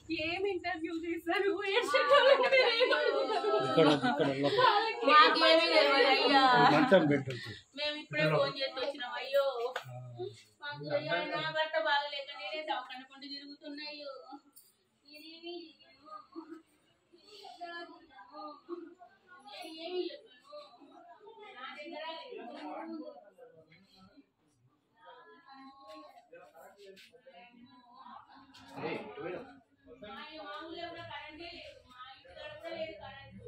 ఏం ఇంటర్వ్యూ చేశారు మంచం పెట్టచ్చు. మేము ఇప్పుడే ఫోన్ చేసి వచ్చినాం. అయ్యో నా భర్త బాగలేక నేనే దవాఖానకుండా తిరుగుతున్నాయో. ఏమి చెప్పాను నా దగ్గర మామూలుగా కూడా కరెంటే లేదు. మా ఇంటి దగ్గర లేదు కరెంటు.